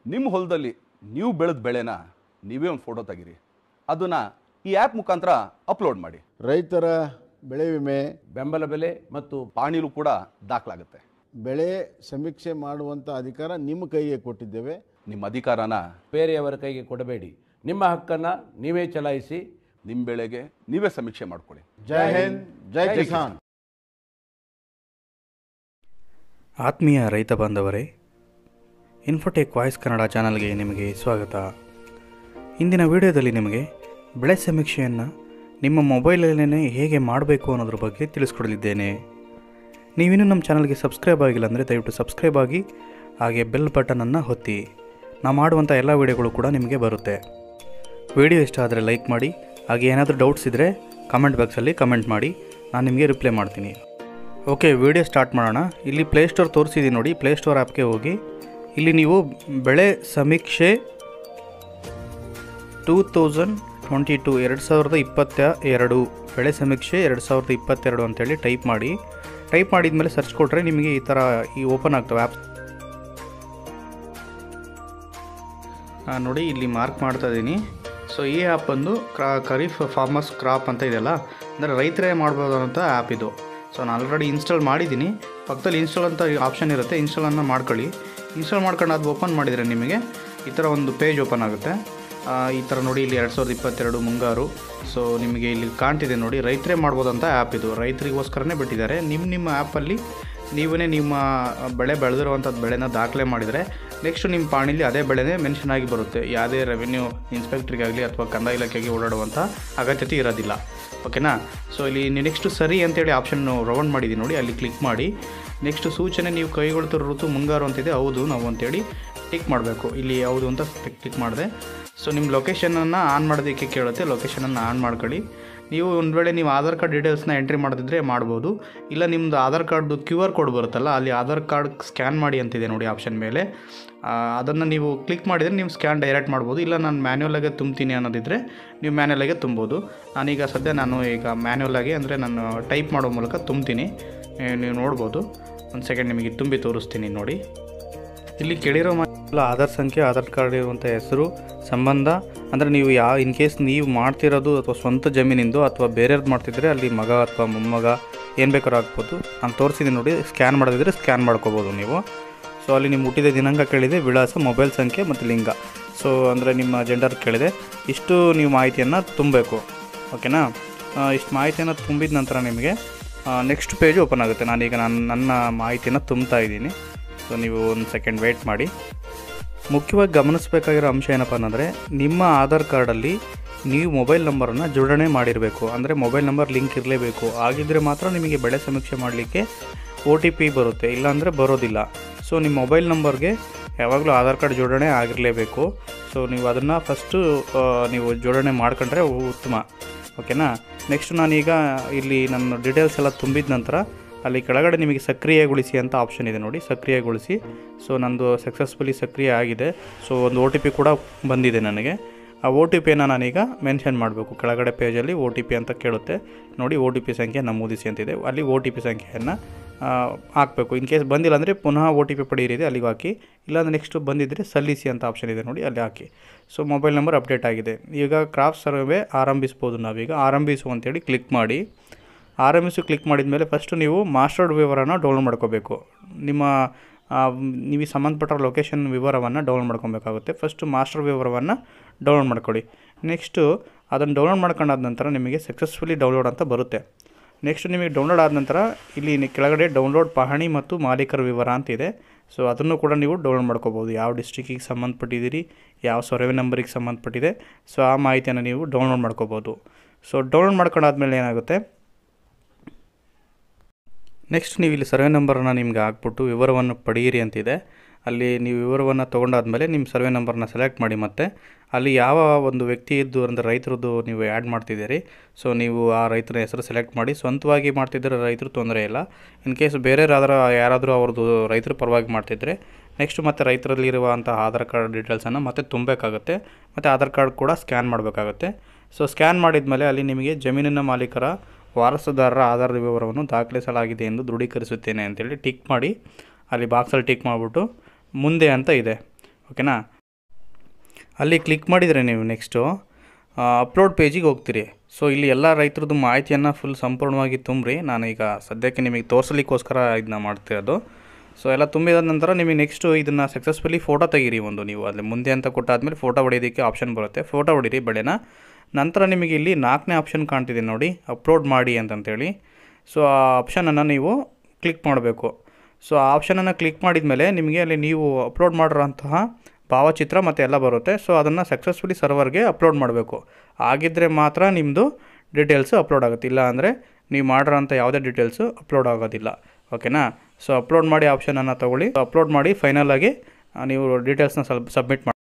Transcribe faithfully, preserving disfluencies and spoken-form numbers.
ನಿಮ್ಮ ಹೊಲದಲ್ಲಿ ನೀವು ಬೆಳೆದ ಬೆಳೆನ ನೀವೇ ಒಂದು ಫೋಟೋ ತೆಗೀರಿ, ಅದನ್ನು ಈ ಆ್ಯಪ್ ಮುಖಾಂತರ ಅಪ್ಲೋಡ್ ಮಾಡಿ. ರೈತರ ಬೆಳೆ ವಿಮೆ, ಬೆಂಬಲ ಬೆಲೆ ಮತ್ತು ಪಾಣಿಲೂ ಕೂಡ ದಾಖಲಾಗುತ್ತೆ. ಬೆಳೆ ಸಮೀಕ್ಷೆ ಮಾಡುವಂಥ ಅಧಿಕಾರ ನಿಮ್ಮ ಕೈಗೆ ಕೊಟ್ಟಿದ್ದೇವೆ. ನಿಮ್ಮ ಅಧಿಕಾರನ ಬೇರೆಯವರ ಕೈಗೆ ಕೊಡಬೇಡಿ. ನಿಮ್ಮ ಹಕ್ಕನ್ನು ನೀವೇ ಚಲಾಯಿಸಿ, ನಿಮ್ಮ ಬೆಳೆಗೆ ನೀವೇ ಸಮೀಕ್ಷೆ ಮಾಡ್ಕೊಳ್ಳಿ. ಜೈ ಹಿಂದ್, ಜೈ ಕಿಸಾನ್. ಆತ್ಮೀಯ ರೈತ ಬಾಂಧವರೇ, ಇನ್ಫೋಟೆಕ್ ವಾಯ್ಸ್ ಕನ್ನಡ ಚಾನಲ್ಗೆ ನಿಮಗೆ ಸ್ವಾಗತ. ಇಂದಿನ ವಿಡಿಯೋದಲ್ಲಿ ನಿಮಗೆ ಬೆಳೆ ಸಮೀಕ್ಷೆಯನ್ನು ನಿಮ್ಮ ಮೊಬೈಲಲ್ಲೇ ಹೇಗೆ ಮಾಡಬೇಕು ಅನ್ನೋದ್ರ ಬಗ್ಗೆ ತಿಳಿಸ್ಕೊಡಲಿದ್ದೇನೆ. ನೀವಿನ್ನೂ ನಮ್ಮ ಚಾನಲ್ಗೆ ಸಬ್ಸ್ಕ್ರೈಬ್ ಆಗಿಲ್ಲ ಅಂದರೆ ದಯವಿಟ್ಟು ಸಬ್ಸ್ಕ್ರೈಬ್ ಆಗಿ, ಹಾಗೆ ಬೆಲ್ ಬಟನನ್ನು ಒತ್ತಿ. ನಾವು ಮಾಡುವಂಥ ಎಲ್ಲ ವಿಡಿಯೋಗಳು ಕೂಡ ನಿಮಗೆ ಬರುತ್ತೆ. ವಿಡಿಯೋ ಇಷ್ಟ ಆದರೆ ಲೈಕ್ ಮಾಡಿ, ಹಾಗೆ ಏನಾದರೂ ಡೌಟ್ಸ್ ಇದ್ದರೆ ಕಮೆಂಟ್ ಬಾಕ್ಸಲ್ಲಿ ಕಮೆಂಟ್ ಮಾಡಿ, ನಾನು ನಿಮಗೆ ರಿಪ್ಲೈ ಮಾಡ್ತೀನಿ. ಓಕೆ, ವಿಡಿಯೋ ಸ್ಟಾರ್ಟ್ ಮಾಡೋಣ. ಇಲ್ಲಿ ಪ್ಲೇಸ್ಟೋರ್ ತೋರಿಸಿದ್ದೀನಿ ನೋಡಿ. ಪ್ಲೇಸ್ಟೋರ್ ಆ್ಯಪ್ಗೆ ಹೋಗಿ ಇಲ್ಲಿ ನೀವು ಬೆಳೆ ಸಮೀಕ್ಷೆ ಟೂ ತೌಸಂಡ್ ಟ್ವೆಂಟಿ ಟು ಎರಡು ಸಾವಿರದ ಇಪ್ಪತ್ತ ಎರಡು ಬೆಳೆ ಸಮೀಕ್ಷೆ ಎರಡು ಸಾವಿರದ ಇಪ್ಪತ್ತೆರಡು ಅಂತೇಳಿ ಟೈಪ್ ಮಾಡಿ. ಟೈಪ್ ಮಾಡಿದ ಮೇಲೆ ಸರ್ಚ್ ಕೊಟ್ಟರೆ ನಿಮಗೆ ಈ ಥರ ಈ ಓಪನ್ ಆಗ್ತವೆ ಆ್ಯಪ್. ನೋಡಿ, ಇಲ್ಲಿ ಮಾರ್ಕ್ ಮಾಡ್ತಾ ಇದ್ದೀನಿ. ಸೊ ಈ ಆ್ಯಪ್ ಬಂದು ಕ್ರಾ ಖರೀಫ್ ಫಾರ್ಮರ್ಸ್ ಕ್ರಾಪ್ ಅಂತ ಇದೆಯಲ್ಲ, ಅಂದರೆ ರೈತರೇ ಮಾಡ್ಬೋದು ಅಂತ ಆ್ಯಪ್ ಇದು. ಸೊ ನಾನು ಆಲ್ರೆಡಿ ಇನ್ಸ್ಟಾಲ್ ಮಾಡಿದ್ದೀನಿ. ಪಕ್ಕದಲ್ಲಿ ಇನ್ಸ್ಟಾಲ್ ಅಂತ ಆಪ್ಷನ್ ಇರುತ್ತೆ, ಇನ್ಸ್ಟಾಲನ್ನು ಮಾಡ್ಕೊಳ್ಳಿ. ಇನ್ಸ್ಟಾಲ್ ಮಾಡ್ಕೊಂಡು ಅದು ಓಪನ್ ಮಾಡಿದರೆ ನಿಮಗೆ ಈ ಥರ ಒಂದು ಪೇಜ್ ಓಪನ್ ಆಗುತ್ತೆ. ಈ ಥರ ನೋಡಿ, ಇಲ್ಲಿ ಎರಡು ಸಾವಿರದ ಇಪ್ಪತ್ತೆರಡು ಮುಂಗಾರು. ಸೊ ನಿಮಗೆ ಇಲ್ಲಿ ಕಾಣ್ತಿದೆ ನೋಡಿ, ರೈತರೇ ಮಾಡ್ಬೋದಂತ ಆ್ಯಪ್ ಇದು. ರೈತರಿಗೋಸ್ಕರನೇ ಬಿಟ್ಟಿದ್ದಾರೆ. ನಿಮ್ಮ ನಿಮ್ಮ ಆ್ಯಪಲ್ಲಿ ನೀವೇ ನಿಮ್ಮ ಬೆಳೆ ಬೆಳೆದಿರುವಂಥದ್ದು ಬೆಳೆನ ದಾಖಲೆ ಮಾಡಿದರೆ ನೆಕ್ಸ್ಟ್ ನಿಮ್ಮ ಪಾಣಿಲಿ ಅದೇ ಬೆಳೆನೇ ಮೆನ್ಷನ್ ಆಗಿ ಬರುತ್ತೆ. ಯಾವುದೇ ರೆವೆನ್ಯೂ ಇನ್ಸ್ಪೆಕ್ಟ್ರಿಗಾಗಲಿ ಅಥವಾ ಕಂದಾಯ ಇಲಾಖೆಗೆ ಓಡಾಡುವಂಥ ಅಗತ್ಯತೆ ಇರೋದಿಲ್ಲ. ಓಕೆನಾ? ಸೊ ಇಲ್ಲಿ ನೆಕ್ಸ್ಟ್ ಸರಿ ಅಂತೇಳಿ ಆಪ್ಷನ್ ರೌಂಡ್ ಮಾಡಿದ್ದೀನಿ ನೋಡಿ, ಅಲ್ಲಿ ಕ್ಲಿಕ್ ಮಾಡಿ. ನೆಕ್ಸ್ಟ್ ಸೂಚನೆ ನೀವು ಕೈಗೊಳ್ತಿರೋ ಋತು ಮುಂಗಾರು ಅಂತಿದೆ, ಹೌದು ನಾವು ಅಂತೇಳಿ ಟಿಕ್ ಮಾಡಬೇಕು. ಇಲ್ಲಿ ಹೌದು ಅಂತ ಕ್ಲಿಕ್ ಮಾಡಿದೆ. ಸೊ ನಿಮ್ಮ ಲೊಕೇಶನನ್ನು ಆನ್ ಮಾಡೋದಕ್ಕೆ ಕೇಳುತ್ತೆ, ಲೊಕೇಶನನ್ನು ಆನ್ ಮಾಡ್ಕೊಳ್ಳಿ. ನೀವು ಒಂದು ವೇಳೆ ನೀವು ಆಧಾರ್ ಕಾರ್ಡ್ ಡೀಟೇಲ್ಸ್ನ ಎಂಟ್ರಿ ಮಾಡಿದ್ರೆ ಮಾಡ್ಬೋದು. ಇಲ್ಲ ನಿಮ್ಮದು ಆಧಾರ್ ಕಾರ್ಡ್ದು ಕ್ಯೂ ಆರ್ ಕೋಡ್ ಬರುತ್ತಲ್ಲ, ಅಲ್ಲಿ ಆಧಾರ್ ಕಾರ್ಡ್ ಸ್ಕ್ಯಾನ್ ಮಾಡಿ ಅಂತಿದೆ ನೋಡಿ ಆಪ್ಷನ್ ಮೇಲೆ. ಅದನ್ನು ನೀವು ಕ್ಲಿಕ್ ಮಾಡಿದರೆ ನೀವು ಸ್ಕ್ಯಾನ್ ಡೈರೆಕ್ಟ್ ಮಾಡ್ಬೋದು. ಇಲ್ಲ ನಾನು ಮ್ಯಾನ್ಯುವಲಾಗೆ ತುಂಬ್ತೀನಿ ಅನ್ನೋದಿದ್ದರೆ ನೀವು ಮ್ಯಾನ್ಯುವಲಾಗೆ ತುಂಬೋದು. ನಾನೀಗ ಸದ್ಯ ನಾನು ಈಗ ಮ್ಯಾನ್ಯುವಲಾಗಿ ಅಂದರೆ ನಾನು ಟೈಪ್ ಮಾಡೋ ಮೂಲಕ ತುಂಬ್ತೀನಿ. ನೀವು ನೋಡ್ಬೋದು. ಒಂದು ಸೆಕೆಂಡ್ ನಿಮಗೆ ತುಂಬಿ ತೋರಿಸ್ತೀನಿ ನೋಡಿ. ಇಲ್ಲಿ ಕೇಳಿರೋ ಮಾಹಿತಿ ಆಧಾರ್ ಸಂಖ್ಯೆ, ಆಧಾರ್ ಕಾರ್ಡ್ ಇರುವಂಥ ಹೆಸರು, ಸಂಬಂಧ, ಅಂದರೆ ನೀವು ಯಾವ ಇನ್ ಕೇಸ್ ನೀವು ಮಾಡ್ತಿರೋದು ಅಥವಾ ಸ್ವಂತ ಜಮೀನಿಂದು ಅಥವಾ ಬೇರೆಯವ್ರದ್ದು ಮಾಡ್ತಿದ್ರೆ ಅಲ್ಲಿ ಮಗ ಅಥವಾ ಮೊಮ್ಮಗ ಏನು ಬೇಕಾದ್ರೂ ಆಗ್ಬೋದು. ನಾನು ತೋರಿಸಿದ್ದೀನಿ ನೋಡಿ. ಸ್ಕ್ಯಾನ್ ಮಾಡೋದಿದ್ರೆ ಸ್ಕ್ಯಾನ್ ಮಾಡ್ಕೋಬೋದು ನೀವು. ಸೊ ಅಲ್ಲಿ ನಿಮ್ಮ ಹುಟ್ಟಿದ ದಿನಾಂಕ ಕೇಳಿದೆ, ವಿಳಾಸ, ಮೊಬೈಲ್ ಸಂಖ್ಯೆ ಮತ್ತು ಲಿಂಗ. ಸೊ ಅಂದರೆ ನಿಮ್ಮ ಜೆಂಡರ್ ಕೇಳಿದೆ. ಇಷ್ಟು ನೀವು ಮಾಹಿತಿಯನ್ನು ತುಂಬಬೇಕು. ಓಕೆನಾ? ಇಷ್ಟು ಮಾಹಿತಿಯನ್ನು ತುಂಬಿದ ನಂತರ ನಿಮಗೆ ನೆಕ್ಸ್ಟ್ ಪೇಜ್ ಓಪನ್ ಆಗುತ್ತೆ. ನಾನೀಗ ನಾನು ನನ್ನ ಮಾಹಿತಿಯನ್ನು ತುಂಬ್ತಾ ಇದ್ದೀನಿ. ಸೊ ನೀವು ಒಂದು ಸೆಕೆಂಡ್ ವೆಯ್ಟ್ ಮಾಡಿ. ಮುಖ್ಯವಾಗಿ ಗಮನಿಸಬೇಕಾಗಿರೋ ಅಂಶ ಏನಪ್ಪ ಅನ್ನಂದರೆ, ನಿಮ್ಮ ಆಧಾರ್ ಕಾರ್ಡಲ್ಲಿ ನೀವು ಮೊಬೈಲ್ ನಂಬರನ್ನು ಜೋಡಣೆ ಮಾಡಿರಬೇಕು. ಅಂದರೆ ಮೊಬೈಲ್ ನಂಬರ್ ಲಿಂಕ್ ಇರಲೇಬೇಕು. ಆಗಿದ್ದರೆ ಮಾತ್ರ ನಿಮಗೆ ಬೆಳೆ ಸಮೀಕ್ಷೆ ಮಾಡಲಿಕ್ಕೆ ಒ ಟಿ ಪಿ ಬರುತ್ತೆ, ಇಲ್ಲಾಂದರೆ ಬರೋದಿಲ್ಲ. ಸೊ ನಿಮ್ಮ ಮೊಬೈಲ್ ನಂಬರ್ಗೆ ಯಾವಾಗಲೂ ಆಧಾರ್ ಕಾರ್ಡ್ ಜೋಡಣೆ ಆಗಿರಲೇಬೇಕು. ಸೊ ನೀವು ಅದನ್ನು ಫಸ್ಟು ನೀವು ಜೋಡಣೆ ಮಾಡ್ಕೊಂಡ್ರೆ ಉತ್ತಮ. ಓಕೆನಾ? ನೆಕ್ಸ್ಟ್ ನಾನೀಗ ಇಲ್ಲಿ ನನ್ನ ಡೀಟೇಲ್ಸ್ ಎಲ್ಲ ತುಂಬಿದ ನಂತರ ಅಲ್ಲಿ ಕೆಳಗಡೆ ನಿಮಗೆ ಸಕ್ರಿಯಗೊಳಿಸಿ ಅಂತ ಆಪ್ಷನ್ ಇದೆ ನೋಡಿ, ಸಕ್ರಿಯಗೊಳಿಸಿ. ಸೊ ನಂದು ಸಕ್ಸಸ್ಫುಲಿ ಸಕ್ರಿಯ ಆಗಿದೆ. ಸೊ ಒಂದು ಒ ಟಿ ಪಿ ಕೂಡ ಬಂದಿದೆ ನನಗೆ. ಆ ಒ ಟಿ ಪಿಯನ್ನು ನಾನೀಗ ಮೆನ್ಷನ್ ಮಾಡಬೇಕು. ಕೆಳಗಡೆ ಪೇಜಲ್ಲಿ ಒ ಟಿ ಪಿ ಅಂತ ಕೇಳುತ್ತೆ ನೋಡಿ, ಒ ಟಿ ಪಿ ಸಂಖ್ಯೆ ನಮೂದಿಸಿ ಅಂತಿದೆ. ಅಲ್ಲಿ ಒ ಟಿ ಪಿ ಸಂಖ್ಯೆಯನ್ನು ಹಾಕಬೇಕು. ಇನ್ ಕೇಸ್ ಬಂದಿಲ್ಲ ಅಂದರೆ ಪುನಃ ಒ ಟಿ ಪಿ ಪಡೆಯಿರಿದೆ, ಅಲ್ಲಿಗೆ ಹಾಕಿ. ಇಲ್ಲಾಂದರೆ ನೆಕ್ಸ್ಟ್ ಬಂದಿದ್ದರೆ ಸಲ್ಲಿಸಿ ಅಂತ ಆಪ್ಷನ್ ಇದೆ ನೋಡಿ, ಅಲ್ಲಿ ಹಾಕಿ. ಸೊ ಮೊಬೈಲ್ ನಂಬರ್ ಅಪ್ಡೇಟ್ ಆಗಿದೆ. ಈಗ ಕ್ರಾಪ್ ಸರ್ವೆ ಆರಂಭಿಸ್ಬೋದು. ನಾವೀಗ ಆರಂಭಿಸು ಅಂತೇಳಿ ಕ್ಲಿಕ್ ಮಾಡಿ. ಆರಂಭಿಸು ಕ್ಲಿಕ್ ಮಾಡಿದ ಮೇಲೆ ಫಸ್ಟು ನೀವು ಮಾಸ್ಟರ್ಡ್ ವಿವರನ ಡೌನ್ಲೋಡ್ ಮಾಡ್ಕೋಬೇಕು. ನಿಮ್ಮ ನೀವು ಸಂಬಂಧಪಟ್ಟ ಲೊಕೇಶನ್ ವಿವರವನ್ನು ಡೌನ್ಲೋಡ್ ಮಾಡ್ಕೊಬೇಕಾಗುತ್ತೆ. ಫಸ್ಟು ಮಾಸ್ಟರ್ ವಿವರವನ್ನು ಡೌನ್ಲೋಡ್ ಮಾಡ್ಕೊಳ್ಳಿ. ನೆಕ್ಸ್ಟು ಅದನ್ನು ಡೌನ್ಲೋಡ್ ಮಾಡ್ಕೊಂಡಾದ ನಂತರ ನಿಮಗೆ ಸಕ್ಸಸ್ಫುಲಿ ಡೌನ್ಲೋಡ್ ಅಂತ ಬರುತ್ತೆ. ನೆಕ್ಸ್ಟ್ ನಿಮಗೆ ಡೌನ್ಲೋಡ್ ಆದ ನಂತರ ಇಲ್ಲಿ ಕೆಳಗಡೆ ಡೌನ್ಲೋಡ್ ಪಹಣಿ ಮತ್ತು ಮಾಲೀಕರ ವಿವರ ಅಂತಿದೆ. ಸೊ ಅದನ್ನು ಕೂಡ ನೀವು ಡೌನ್ಲೋಡ್ ಮಾಡ್ಕೋಬೋದು. ಯಾವ ಡಿಸ್ಟ್ರಿಕ್ಕಿಗೆ ಸಂಬಂಧಪಟ್ಟಿದ್ದೀರಿ, ಯಾವ ಸರ್ವೆ ನಂಬರಿಗೆ ಸಂಬಂಧಪಟ್ಟಿದೆ, ಸೊ ಆ ಮಾಹಿತಿಯನ್ನು ನೀವು ಡೌನ್ಲೋಡ್ ಮಾಡ್ಕೋಬೋದು. ಸೊ ಡೌನ್ಲೋಡ್ ಮಾಡ್ಕೊಂಡಾದ್ಮೇಲೆ ಏನಾಗುತ್ತೆ, ನೆಕ್ಸ್ಟ್ ನೀವು ಇಲ್ಲಿ ಸರ್ವೆ ನಂಬರನ್ನು ನಿಮ್ಗೆ ಹಾಕ್ಬಿಟ್ಟು ವಿವರವನ್ನು ಪಡೆಯಿರಿ ಅಂತಿದೆ. ಅಲ್ಲಿ ನೀವು ವಿವರವನ್ನು ತೊಗೊಂಡಾದ್ಮೇಲೆ ನಿಮ್ಮ ಸರ್ವೆ ನಂಬರ್ನ ಸೆಲೆಕ್ಟ್ ಮಾಡಿ. ಮತ್ತು ಅಲ್ಲಿ ಯಾವ ಒಂದು ವ್ಯಕ್ತಿ ಇದ್ದು ಅಂದರೆ ರೈತರದ್ದು ನೀವು ಆ್ಯಡ್ ಮಾಡ್ತಿದ್ದೀರಿ, ಸೊ ನೀವು ಆ ರೈತರ ಹೆಸರು ಸೆಲೆಕ್ಟ್ ಮಾಡಿ. ಸ್ವಂತವಾಗಿ ಮಾಡ್ತಿದ್ದರೆ ರೈತರು ತೊಂದರೆ ಇಲ್ಲ. ಇನ್ ಕೇಸ್ ಬೇರೆಯವರಾದರೂ ಯಾರಾದರೂ ಅವ್ರದ್ದು ರೈತರ ಪರವಾಗಿ ಮಾಡ್ತಿದ್ರೆ ನೆಕ್ಸ್ಟ್ ಮತ್ತು ರೈತರಲ್ಲಿರುವಂಥ ಆಧಾರ್ ಕಾರ್ಡ್ ಡೀಟೇಲ್ಸನ್ನು ಮತ್ತೆ ತುಂಬಬೇಕಾಗುತ್ತೆ. ಮತ್ತು ಆಧಾರ್ ಕಾರ್ಡ್ ಕೂಡ ಸ್ಕ್ಯಾನ್ ಮಾಡಬೇಕಾಗುತ್ತೆ. ಸೊ ಸ್ಕ್ಯಾನ್ ಮಾಡಿದ ಮೇಲೆ ಅಲ್ಲಿ ನಿಮಗೆ ಜಮೀನಿನ ಮಾಲೀಕರ ವಾರಸುದಾರರ ಆಧಾರ್ ವಿವರವನ್ನು ದಾಖಲಿಸಲಾಗಿದೆ ಎಂದು ದೃಢೀಕರಿಸುತ್ತೇನೆ ಅಂತೇಳಿ ಟಿಕ್ ಮಾಡಿ. ಅಲ್ಲಿ ಬಾಕ್ಸಲ್ಲಿ ಟಿಕ್ ಮಾಡಿಬಿಟ್ಟು ಮುಂದೆ ಅಂತ ಇದೆ. ಓಕೆನಾ? ಅಲ್ಲಿ ಕ್ಲಿಕ್ ಮಾಡಿದರೆ ನೀವು ನೆಕ್ಸ್ಟು ಅಪ್ಲೋಡ್ ಪೇಜಿಗೆ ಹೋಗ್ತೀರಿ. ಸೊ ಇಲ್ಲಿ ಎಲ್ಲ ರೈತರದ್ದು ಮಾಹಿತಿಯನ್ನು ಫುಲ್ ಸಂಪೂರ್ಣವಾಗಿ ತುಂಬ್ರಿ. ನಾನು ಈಗ ಸದ್ಯಕ್ಕೆ ನಿಮಗೆ ತೋರಿಸಲಿಕ್ಕೋಸ್ಕರ ಇದನ್ನ ಮಾಡ್ತಿರೋದು. ಸೊ ಎಲ್ಲ ತುಂಬಿದ ನಂತರ ನಿಮಗೆ ನೆಕ್ಸ್ಟು ಇದನ್ನು ಸಕ್ಸಸ್ಫುಲಿ ಫೋಟೋ ತೆಗೀರಿ. ಒಂದು ನೀವು ಅಲ್ಲಿ ಮುಂದೆ ಅಂತ ಕೊಟ್ಟಾದ್ಮೇಲೆ ಫೋಟೋ ಹೊಡೆಯೋದಕ್ಕೆ ಆಪ್ಷನ್ ಬರುತ್ತೆ. ಫೋಟೋ ಹೊಡೀರಿ ಬೆಳೆನ. ನಂತರ ನಿಮಗೆ ಇಲ್ಲಿ ನಾಲ್ಕನೇ ಆಪ್ಷನ್ ಕಾಣ್ತಿದೆ ನೋಡಿ, ಅಪ್ಲೋಡ್ ಮಾಡಿ ಅಂತಂತೇಳಿ. ಸೊ ಆ ಆಪ್ಷನನ್ನು ನೀವು ಕ್ಲಿಕ್ ಮಾಡಬೇಕು. ಸೊ ಆ ಆಪ್ಷನನ್ನು ಕ್ಲಿಕ್ ಮಾಡಿದ ಮೇಲೆ ನಿಮಗೆ ಅಲ್ಲಿ ನೀವು ಅಪ್ಲೋಡ್ ಮಾಡಿರೋಂತಹ ಭಾವಚಿತ್ರ ಮತ್ತು ಎಲ್ಲ ಬರುತ್ತೆ. ಸೊ ಅದನ್ನು ಸಕ್ಸಸ್ಫುಲಿ ಸರ್ವರ್ಗೆ ಅಪ್ಲೋಡ್ ಮಾಡಬೇಕು. ಆಗಿದ್ದರೆ ಮಾತ್ರ ನಿಮ್ಮದು ಡೀಟೇಲ್ಸು ಅಪ್ಲೋಡ್ ಆಗುತ್ತೆ. ಇಲ್ಲ ಅಂದರೆ ನೀವು ಮಾಡಿರೋಂಥ ಯಾವುದೇ ಡೀಟೇಲ್ಸು ಅಪ್ಲೋಡ್ ಆಗೋದಿಲ್ಲ. ಓಕೆನಾ? ಸೊ ಅಪ್ಲೋಡ್ ಮಾಡಿ ಆಪ್ಷನನ್ನು ತೊಗೊಳ್ಳಿ. ಅಪ್ಲೋಡ್ ಮಾಡಿ ಫೈನಲಾಗಿ ನೀವು ಡೀಟೇಲ್ಸ್ನ ಸ್ವಲ್ಪ ಸಬ್ಮಿಟ್ ಮಾಡಿ.